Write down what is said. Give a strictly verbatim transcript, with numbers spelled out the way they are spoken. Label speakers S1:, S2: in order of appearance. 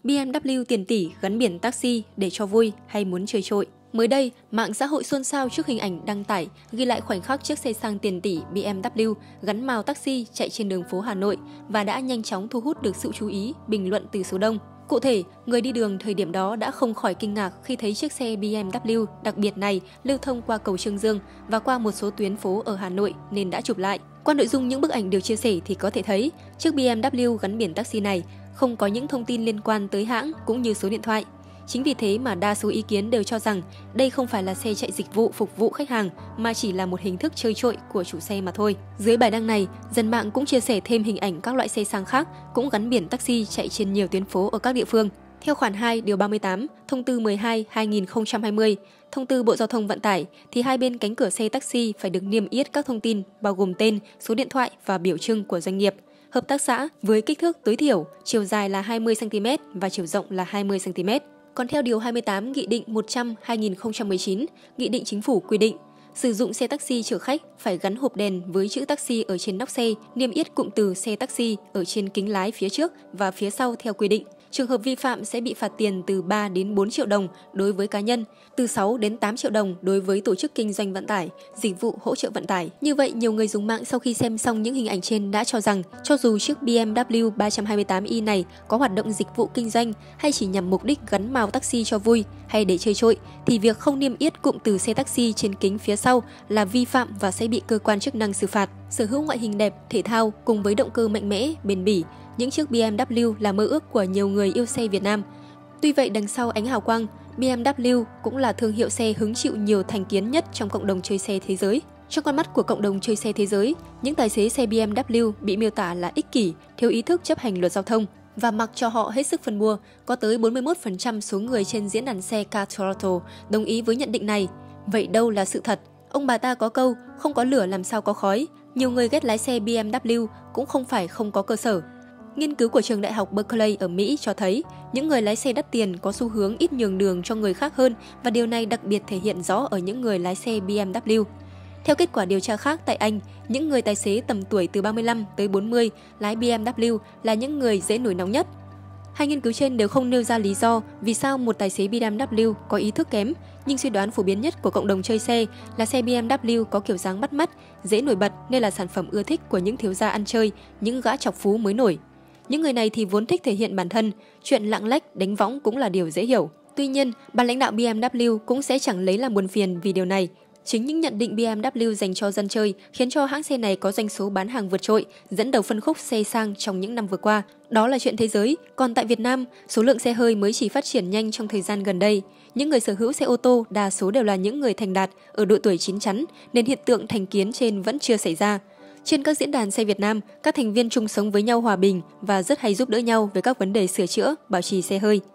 S1: bê em vê tiền tỷ gắn biển taxi để cho vui hay muốn chơi trội? Mới đây, mạng xã hội xôn xao trước hình ảnh đăng tải ghi lại khoảnh khắc chiếc xe sang tiền tỷ bê em vê gắn mào taxi chạy trên đường phố Hà Nội và đã nhanh chóng thu hút được sự chú ý, bình luận từ số đông. Cụ thể, người đi đường thời điểm đó đã không khỏi kinh ngạc khi thấy chiếc xe bê em vê đặc biệt này lưu thông qua cầu Trương Dương và qua một số tuyến phố ở Hà Nội nên đã chụp lại. Qua nội dung những bức ảnh được chia sẻ thì có thể thấy, chiếc bê em vê gắn biển taxi này không có những thông tin liên quan tới hãng cũng như số điện thoại. Chính vì thế mà đa số ý kiến đều cho rằng đây không phải là xe chạy dịch vụ phục vụ khách hàng mà chỉ là một hình thức chơi trội của chủ xe mà thôi. Dưới bài đăng này, dân mạng cũng chia sẻ thêm hình ảnh các loại xe sang khác cũng gắn biển taxi chạy trên nhiều tuyến phố ở các địa phương. Theo khoản hai điều ba mươi tám, thông tư mười hai trên hai nghìn không trăm hai mươi, thông tư Bộ Giao thông Vận tải thì hai bên cánh cửa xe taxi phải được niêm yết các thông tin bao gồm tên, số điện thoại và biểu trưng của doanh nghiệp. Hợp tác xã với kích thước tối thiểu, chiều dài là hai mươi xăng ti mét và chiều rộng là hai mươi xăng ti mét. Còn theo điều hai mươi tám Nghị định một trăm trên hai nghìn không trăm mười chín, Nghị định Chính phủ quy định, sử dụng xe taxi chở khách phải gắn hộp đèn với chữ taxi ở trên nóc xe, niêm yết cụm từ xe taxi ở trên kính lái phía trước và phía sau theo quy định. Trường hợp vi phạm sẽ bị phạt tiền từ ba đến bốn triệu đồng đối với cá nhân, từ sáu đến tám triệu đồng đối với tổ chức kinh doanh vận tải, dịch vụ hỗ trợ vận tải. Như vậy, nhiều người dùng mạng sau khi xem xong những hình ảnh trên đã cho rằng cho dù chiếc bê em vê ba hai tám i này có hoạt động dịch vụ kinh doanh hay chỉ nhằm mục đích gắn mào taxi cho vui hay để chơi trội, thì việc không niêm yết cụm từ xe taxi trên kính phía sau là vi phạm và sẽ bị cơ quan chức năng xử phạt. Sở hữu ngoại hình đẹp, thể thao cùng với động cơ mạnh mẽ, bền bỉ, những chiếc bê em vê là mơ ước của nhiều người yêu xe Việt Nam. Tuy vậy, đằng sau ánh hào quang, bê em vê cũng là thương hiệu xe hứng chịu nhiều thành kiến nhất trong cộng đồng chơi xe thế giới. Trong con mắt của cộng đồng chơi xe thế giới, những tài xế xe bê em vê bị miêu tả là ích kỷ, thiếu ý thức chấp hành luật giao thông và mặc cho họ hết sức phân bua. Có tới bốn mươi mốt phần trăm số người trên diễn đàn xe Car Throttle đồng ý với nhận định này. Vậy đâu là sự thật? Ông bà ta có câu, không có lửa làm sao có khói. Nhiều người ghét lái xe bê em vê cũng không phải không có cơ sở. Nghiên cứu của trường đại học Berkeley ở Mỹ cho thấy những người lái xe đắt tiền có xu hướng ít nhường đường cho người khác hơn và điều này đặc biệt thể hiện rõ ở những người lái xe bê em vê. Theo kết quả điều tra khác tại Anh, những người tài xế tầm tuổi từ ba mươi lăm tới bốn mươi lái bê em vê là những người dễ nổi nóng nhất. Hai nghiên cứu trên đều không nêu ra lý do vì sao một tài xế bê em vê có ý thức kém, nhưng suy đoán phổ biến nhất của cộng đồng chơi xe là xe bê em vê có kiểu dáng bắt mắt, dễ nổi bật nên là sản phẩm ưa thích của những thiếu gia ăn chơi, những gã chọc phú mới nổi. Những người này thì vốn thích thể hiện bản thân, chuyện lạng lách, đánh võng cũng là điều dễ hiểu. Tuy nhiên, ban lãnh đạo bê em vê cũng sẽ chẳng lấy làm buồn phiền vì điều này. Chính những nhận định bê em vê dành cho dân chơi khiến cho hãng xe này có doanh số bán hàng vượt trội, dẫn đầu phân khúc xe sang trong những năm vừa qua. Đó là chuyện thế giới, còn tại Việt Nam, số lượng xe hơi mới chỉ phát triển nhanh trong thời gian gần đây. Những người sở hữu xe ô tô đa số đều là những người thành đạt, ở độ tuổi chín chắn, nên hiện tượng thành kiến trên vẫn chưa xảy ra. Trên các diễn đàn xe Việt Nam, các thành viên chung sống với nhau hòa bình và rất hay giúp đỡ nhau về các vấn đề sửa chữa, bảo trì xe hơi.